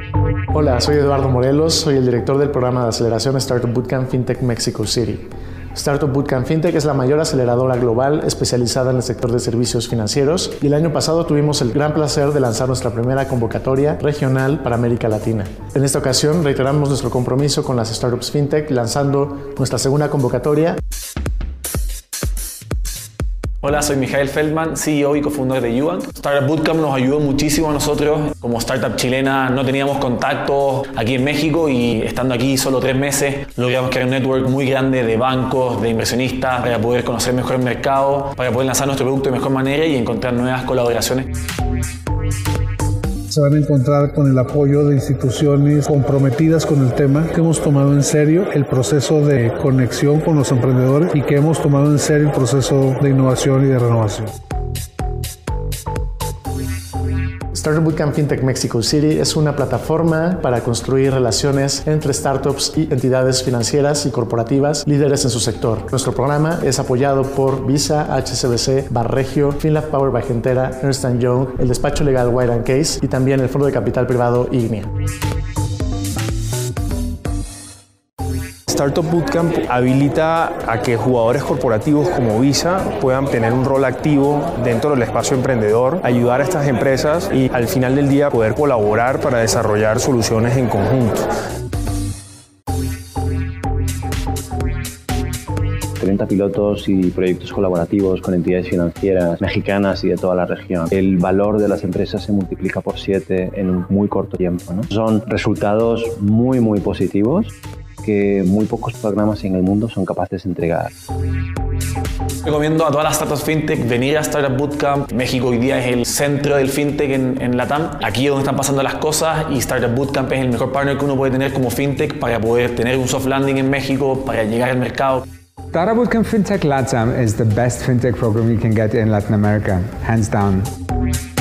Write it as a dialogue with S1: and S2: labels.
S1: Hola, soy Eduardo Morelos, soy el director del programa de aceleración Startup Bootcamp Fintech Mexico City. Startup Bootcamp Fintech es la mayor aceleradora global especializada en el sector de servicios financieros y el año pasado tuvimos el gran placer de lanzar nuestra primera convocatoria regional para América Latina. En esta ocasión reiteramos nuestro compromiso con las startups Fintech lanzando nuestra segunda convocatoria.
S2: Hola, soy Mijael Feldman, CEO y cofundador de Yubank. Startup Bootcamp nos ayudó muchísimo a nosotros. Como startup chilena no teníamos contactos aquí en México y estando aquí solo 3 meses logramos crear un network muy grande de bancos, de inversionistas para poder conocer mejor el mercado, para poder lanzar nuestro producto de mejor manera y encontrar nuevas colaboraciones.
S3: Se van a encontrar con el apoyo de instituciones comprometidas con el tema, que hemos tomado en serio el proceso de conexión con los emprendedores y que hemos tomado en serio el proceso de innovación y de renovación.
S1: Startup Bootcamp Fintech Mexico City es una plataforma para construir relaciones entre startups y entidades financieras y corporativas líderes en su sector. Nuestro programa es apoyado por Visa, HSBC, Banregio, FinLab Power by Gentera, Ernst & Young, el despacho legal White & Case y también el fondo de capital privado Ignea.
S4: Startup Bootcamp habilita a que jugadores corporativos como Visa puedan tener un rol activo dentro del espacio emprendedor, ayudar a estas empresas y al final del día poder colaborar para desarrollar soluciones en conjunto.
S5: 30 pilotos y proyectos colaborativos con entidades financieras mexicanas y de toda la región. El valor de las empresas se multiplica por 7 en un muy corto tiempo, ¿no? Son resultados muy positivos que muy pocos programas en el mundo son capaces de entregar.
S2: Recomiendo a todas las startups fintech venir a Startup Bootcamp. México hoy día es el centro del fintech en Latam. Aquí es donde están pasando las cosas y Startup Bootcamp es el mejor partner que uno puede tener como fintech para poder tener un soft landing en México, para llegar al mercado.
S6: Startup Bootcamp Fintech Latam is the best fintech program you can get in Latin America, hands down.